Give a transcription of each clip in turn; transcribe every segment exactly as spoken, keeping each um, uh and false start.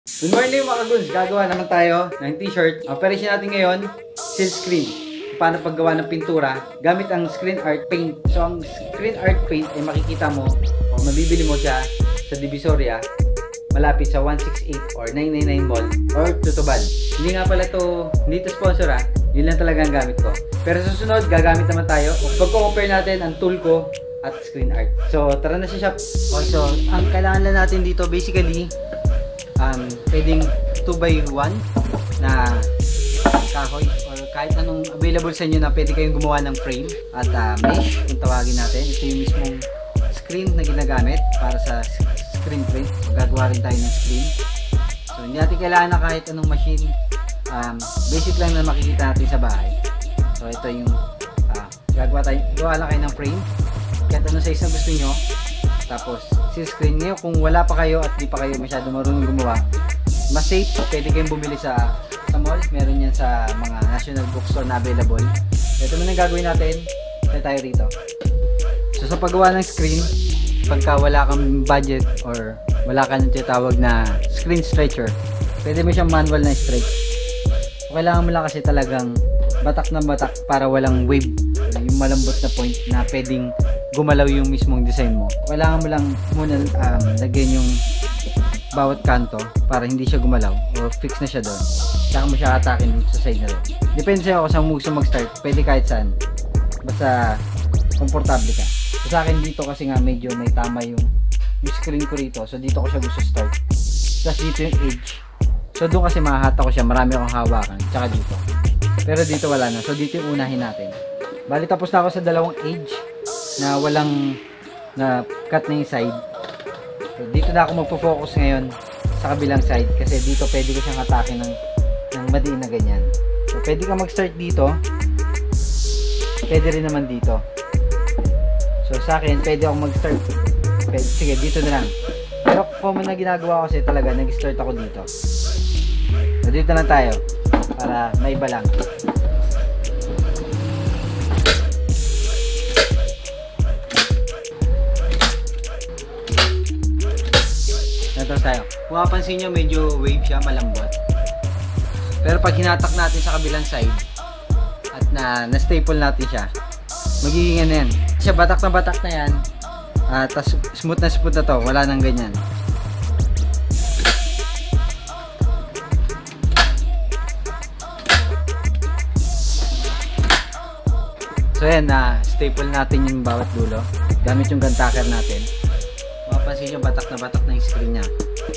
Good morning mga kaguns! Gagawa naman tayo ng t-shirt. Ang operation natin ngayon, seal screen. Paano paggawa ng pintura gamit ang screen art paint. So ang screen art paint ay makikita mo o mabibili mo siya sa Divisoria malapit sa one sixty-eight or nine ninety-nine Mall or Tutubad. Hindi nga pala to, hindi to sponsor ha. Yun lang talaga ang gamit ko. Pero susunod, gagamit naman tayo. Pagko-compare natin ang tool ko at screen art. So tara na sa shop. Okay, so ang kailangan lang natin dito basically um, pwedeng two by one na kahoy or kahit anong available sa inyo na pwede kayong gumawa ng frame at uh, mesh kung tawagin natin. Ito yung mismong screen na ginagamit para sa screen print. So, gagawa rin tayo ng screen. So hindi natin kailangan na kahit anong machine. Um, basic lang na makikita natin sa bahay. So ito yung uh, gagawa tayo. Gawa lang kayo ng frame. Kahit anong size na gusto nyo. Tapos seal screen nyo. Kung wala pa kayo at di pa kayo masyado marunong gumawa, mas safe. Pwede kayong bumili sa sa mall, meron yan sa mga national bookstore na available. Ito muna gagawin natin. Ito tayo rito. So sa paggawa ng screen, pagka wala kang budget or wala kang tinatawag na screen stretcher, pwede mo siyang manual na stretch. So, kailangan mo lang kasi talagang batak na batak para walang wave, yung malambot na point na pwedeng gumalaw yung mismong design mo. Kailangan mo lang muna um, lagyan yung bawat kanto para hindi siya gumalaw o fix na siya doon. Saka mo siya atakin dito sa side na rin. Depende sa'yo kung saan mo gusto mag-start. Pwede kahit saan. Basta komportable ka. So, sa akin dito kasi nga medyo may tama yung, yung screen ko rito. So dito ko siya gusto start. Tapos dito yung edge. So doon kasi mahahata ko siya. Marami akong hawakan. Tsaka dito. Pero dito wala na. So dito yung unahin natin. Bali tapos na ako sa dalawang edge na walang na cut na yung side. So, dito na ako magpo-focus ngayon sa kabilang side kasi dito pwede ko siyang atake ng, ng madiin na ganyan. So, pwede ka mag-start dito. Pwede rin naman dito. So, sa akin, pwede ako mag-start. Pwede, sige, dito na lang. Pero common na ginagawa ko kasi talaga, nag-start ako dito. So, dito na tayo para maiba lang. Tapos tayo. Kung mapansin nyo, medyo wave siya, malambot. Pero pag hinatak natin sa kabilang side at na, na-staple natin siya, magiging ano yan. Siya batak na batak na yan. Uh, Tapos smooth na smooth na to. Wala nang ganyan. So yan, na-staple natin yung bawat dulo. Gamit yung gun tacker natin. Mapansin nyo, batak na batak na yung screen nya.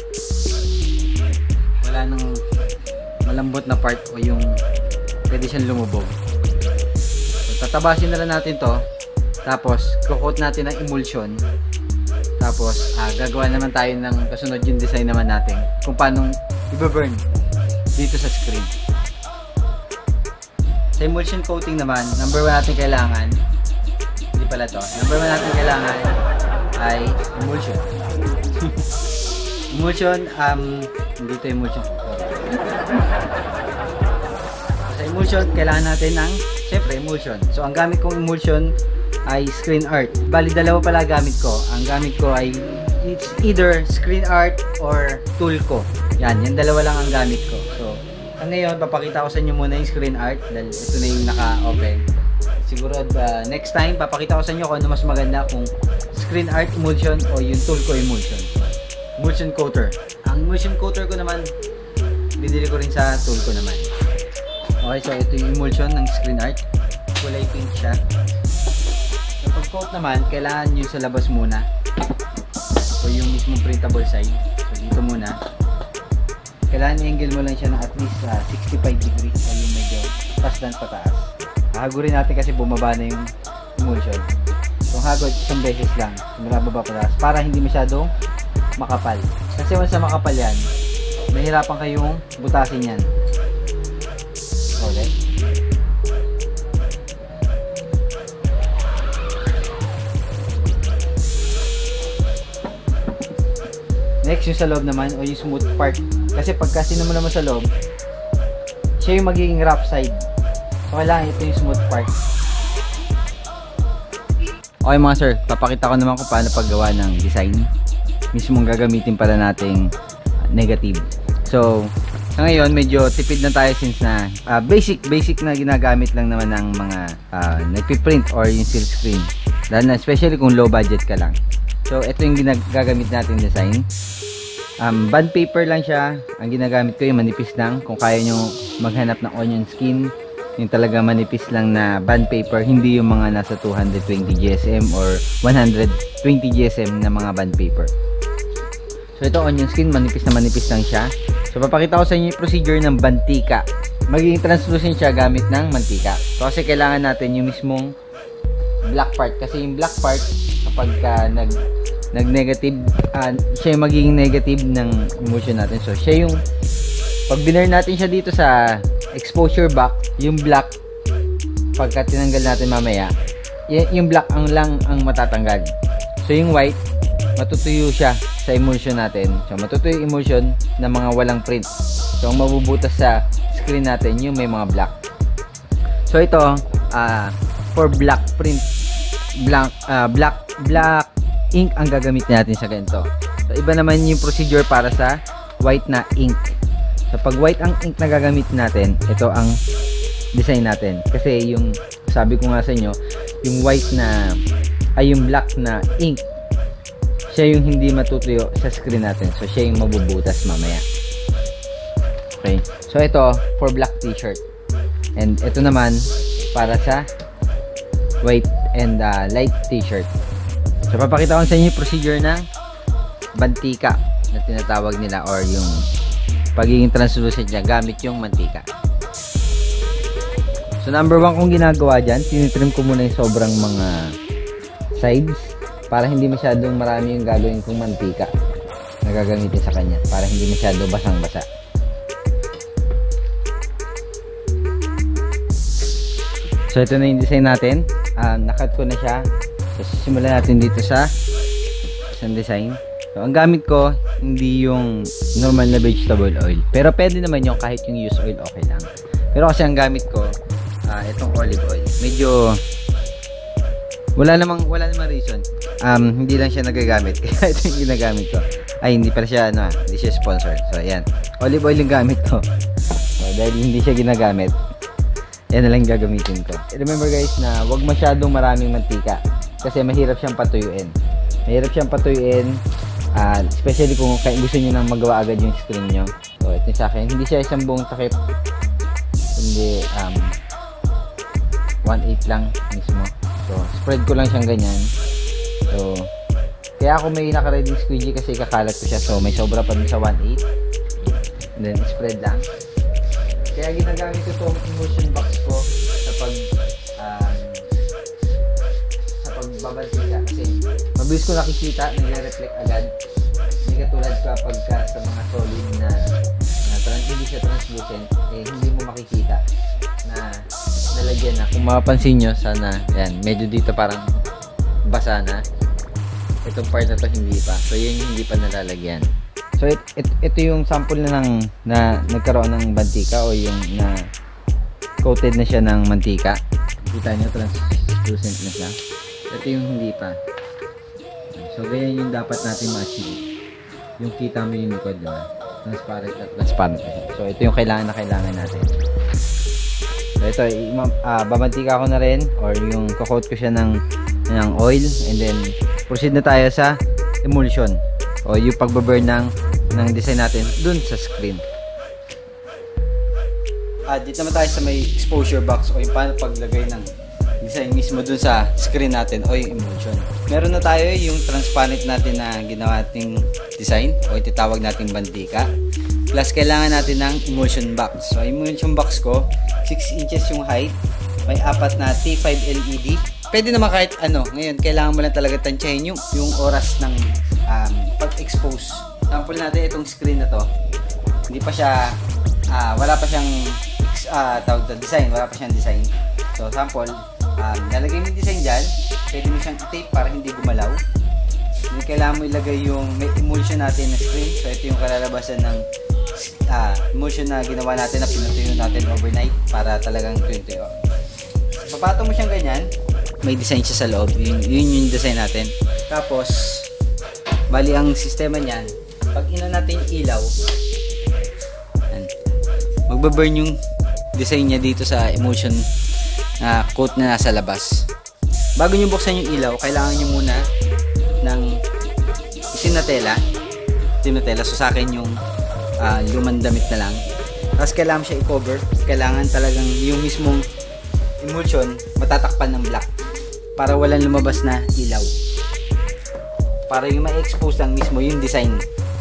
Wala nang malambot na part o yung pwede siyang lumubog. So, tatabasin na lang natin to. Tapos, kukot natin ang emulsion. Tapos, ah, gagawa naman tayo ng kasunod yung design naman natin. Kung paano i-burn dito sa screen. Sa emulsion coating naman, number one natin kailangan, hindi pala to, number one natin kailangan ay emulsion. Emulsion, um, hindi ito emulsion. Sa emulsion, kailangan natin ng, syempre, emulsion. So, ang gamit kong emulsion ay screen art. Bali, dalawa pala gamit ko. Ang gamit ko ay, it's either screen art or tool ko. Yan, yung dalawa lang ang gamit ko. So, ngayon, papakita ko sa inyo muna yung screen art dahil ito na yung naka-open. Siguro uh, next time papakita ko sa inyo kung ano mas maganda, kung screen art emulsion o yung tool ko emulsion. Emulsion coater. Ang emulsion coater ko naman binili ko rin sa tool ko naman. Okay, so ito yung emulsion ng screen art. Kulay pink siya. So pag coat naman, kailangan nyo sa labas muna. So yung mismo printable side. So dito muna. Kailangan i-angle mo lang siya ng at least uh, sixty-five degrees o yung medyo pasdan pataas. Hagurin natin kasi bumaba na yung emulsion. So hagod isang beses lang, mula baba pataas para hindi masyadong makapal. Kasi once na makapal yan, mahirapan kayong butasin yan. Okay. Next yung sa loob naman o yung smooth part. Kasi pagka sino mo naman sa loob, siya yung magiging rough side. So kailangan ito yung smooth part. Okay mga sir, papakita ko naman kung paano paggawa ng design. Mismong gagamitin pala nating negative. So, sa ngayon, medyo tipid na tayo since na uh, basic, basic na ginagamit lang naman ng mga uh, nagpiprint or yung silk screen. Dahil na, especially kung low budget ka lang. So, ito yung ginagamit natin design. Um, bond paper lang siya. Ang ginagamit ko yung manipis lang. Kung kaya nyo maghanap ng onion skin, yung talaga manipis lang na bond paper, hindi yung mga nasa two hundred twenty G S M or one hundred twenty G S M na mga bond paper. So ito onion skin, manipis na manipis lang siya. So papakita ko sa inyo yung procedure ng mantika. Magiging translucent siya gamit ng mantika. So kasi kailangan natin yung mismong black part, kasi yung black part kapag ka nag nag-negative, uh, siya yung magiging negative ng emulsion natin. So, siya yung, pag binur natin siya dito sa exposure box, yung black, pagka tinanggal natin mamaya, yung black ang lang ang matatanggal. So, yung white, matutuyo siya sa emulsion natin. So, matutuyo yung emulsion ng mga walang print. So, ang mabubutas sa screen natin, yung may mga black. So, ito, uh, for black print, black, uh, black, black, ink ang gagamit natin sa ganito. So, iba naman yung procedure para sa white na ink. So, pag white ang ink na gagamit natin, ito ang design natin. Kasi yung, sabi ko nga sa inyo, yung white na, ay yung black na ink, siya yung hindi matutuyo sa screen natin. So, siya yung mabubutas mamaya. Okay. So, ito, for black t-shirt. And ito naman, para sa white and uh, light t-shirt. So, papakita ko sa inyo yung procedure ng mantika na tinatawag nila or yung pagiging translucent niya gamit yung mantika. So, number one kong ginagawa dyan, tinitrim ko muna yung sobrang mga sides para hindi masyadong marami yung gagawin kong mantika na gagamitin sa kanya para hindi masyado basang-basa. So, ito na yung design natin. Uh, nakat ko na siya. So, simulan natin dito sa isang design. So, ang gamit ko, hindi yung normal na vegetable oil. Pero pwede naman yung kahit yung used oil, okay lang. Pero kasi ang gamit ko, uh, itong olive oil. Medyo, wala namang, wala namang reason. Um, hindi lang siya nagagamit. Kaya ito yung ginagamit ko. Ay, hindi pala siya, ano, hindi siya sponsored. So, ayan. Olive oil yung gamit ko. So, dahil hindi siya ginagamit, yan na lang gagamitin ko. Remember guys na wag masyadong maraming mantika. Kasi mahirap siyang patuyuin. Mahirap siyang patuyuin. Uh, especially kung gusto nyo nang magawa agad yung screen nyo. So, ito sa akin. Hindi siya isang buong takip. Hindi, um, one eighth lang mismo. So, spread ko lang siyang ganyan. So, kaya ako may naka-ready squeegee kasi kakalat ko siya. So, may sobra pa dun sa one eighth. And then, spread lang. Kaya ginagamit ko itong emulsion box ko sa pag um, sa pagbabantika kasi mabilis ko nakikita, nagre-reflect agad. Hindi katulad kapag ka sa mga solid na, na trans, hindi siya translucent, eh hindi mo makikita na nalagyan na. Kung mapapansin nyo, sana, yan, medyo dito parang basa na. Itong part na to hindi pa. So, yun yung hindi pa nalalagyan. So, it, it, ito yung sample na, ng, na nagkaroon ng mantika o yung na coated na siya ng mantika. Kita nyo, translucent na siya. Ito yung hindi pa. So, ganyan yung dapat natin ma-achieve. Yung kita mo yung likod, diba? Transparent at transparent na siya. So, ito yung kailangan na kailangan natin. So, ito, uh, bamantika ko na rin or yung coat ko siya ng, ng oil and then proceed na tayo sa emulsion o yung pagbaburn ng, ng design natin dun sa screen. Ah, dito naman tayo sa may exposure box o yung paano paglagay ng design mismo dun sa screen natin o yung emulsion. Meron na tayo yung transparent natin na ginawa nating design o ititawag nating bandika. Plus kailangan natin ng emulsion box. So emulsion box ko, six inches yung height. May apat na T five L E D. Pwede naman kahit ano. Ngayon, kailangan mo lang talaga tansyahin yung, yung oras ng um, pag-expose. Sample natin itong screen na to. Hindi pa siya, uh, wala pa siyang uh, tawag to, design. Wala pa siyang design. So, sample, um, nalagay mo yung design dyan. Pwede mo siyang tape para hindi gumalaw. Hindi kailangan mo ilagay yung may emulsion natin na screen. So, ito yung kalalabasan ng uh, emulsion na ginawa natin na pinutuyo natin overnight para talagang tuyo-tuyo. So, papatong mo siyang ganyan. May design siya sa loob. Yun, yun yung design natin. Tapos, bali ang sistema niyan, pag ina natin yung ilaw, magbaburn yung design niya dito sa emulsion na coat na nasa labas. Bago nyo buksan yung ilaw, kailangan nyo muna ng itim na tela. Itim na tela. So sa akin yung uh, lumang damit na lang. Tapos kailangan siya i-cover. Kailangan talagang yung mismong emulsion matatakpan ng black para walang lumabas na ilaw. Para yung ma-expose lang mismo yung design.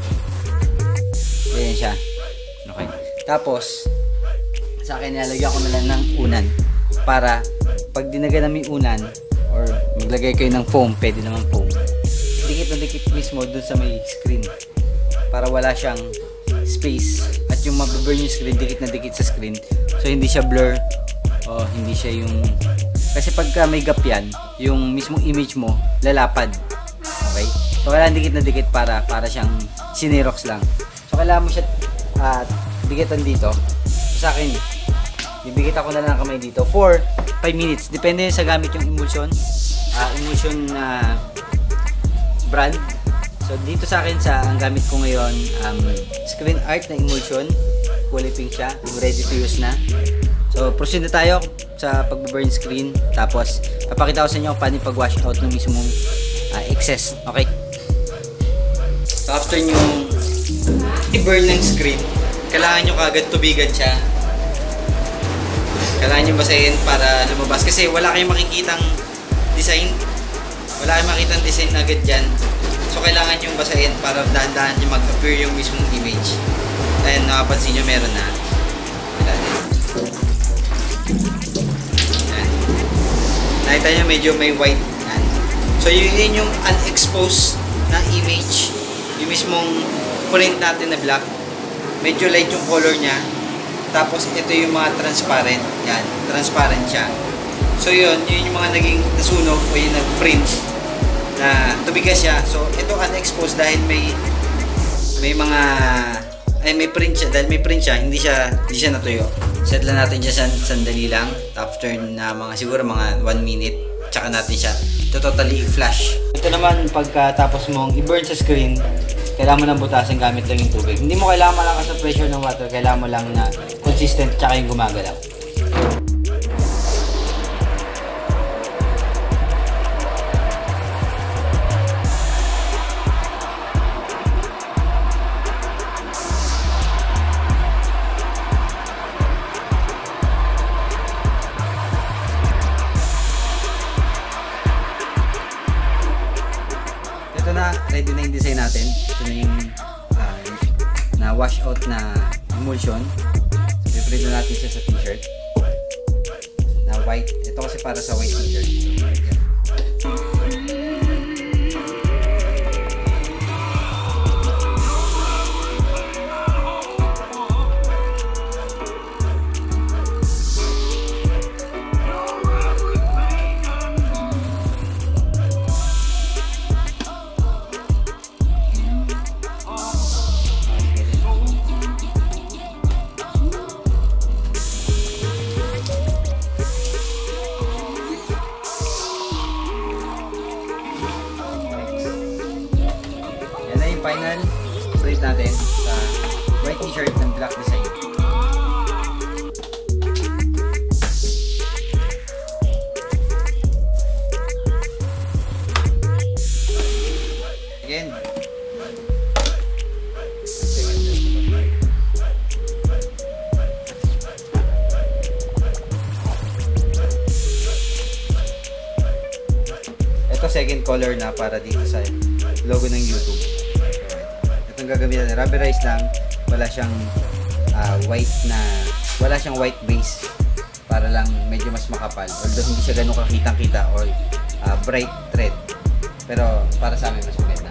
Ayan siya. Okay. Tapos, sa akin nilalagyan ko na lang ng unan. Para pag dinagan namin unan, or maglagay kayo ng foam, pwede naman foam. Dikit na dikit mismo dun sa may screen. Para wala siyang space. At yung mababurn yung screen, dikit na dikit sa screen. So hindi siya blur. O hindi siya yung... Kasi pagka may gap yan, yung mismong image mo, lalapad. Okay? So kailangan dikit na dikit para para siyang sinerox lang. So kailangan mo siya uh, dikitan dito. So, sa akin, bibigit ako na lang kamay dito for five minutes. Depende sa gamit yung emulsion. Uh, emulsion na uh, brand. So dito sa akin, sa ang gamit ko ngayon, um, Screen Art na emulsion. Kulay pink siya. Ready to use na. So proceed na tayo sa pag-burn screen. Tapos papakita ko sa inyo paano pag-wash out ng mismong uh, excess. Okay? So after nyo i-burn ng screen, kailangan nyo kagad tubigan siya. Kailangan nyo basahin para lumabas. Kasi wala kayong makikitang design. Wala kayong makikitang design agad dyan. So kailangan nyo basahin para dahan-dahan nyo mag-appear yung mismong image. Ayan, nakapansin nyo meron na. Ayan. Nakita nyo medyo may white. Ayan. So yun yung unexposed na image. Yung mismong print natin na black. Medyo light yung color niya. Tapos ito yung mga transparent. Yan, transparent siya. So yun, yun yung mga naging nasunog o yung nag-print na tubigas siya. So ito unexposed dahil may may mga ay may print siya. Dahil may print siya, hindi siya hindi siya natuyo. Set lang natin siya sandali lang. After na mga siguro mga one minute, tsaka natin siya ito totally flash. Ito naman pagkatapos mong i-burn sa screen, kailangan mo nang butasin gamit lang yung tubig. Hindi mo kailangan malakas sa pressure ng water. Kailangan mo lang na consistent tsaka yung gumagalaw. Ito na, ready na yung design natin. Ito na yung uh, na wash out na emulsion. So, i-print na natin siya sa t-shirt na white. Ito kasi para sa white t-shirt. Final print natin sa white t-shirt ng black design. Again. Ito second color na para dito sa logo ng YouTube. Itong gagamitan na rubberized lang, wala siyang uh, white na wala siyang white base para lang medyo mas makapal, although hindi siya ganun kakitang kita or uh, bright red, pero para sa amin mas maganda.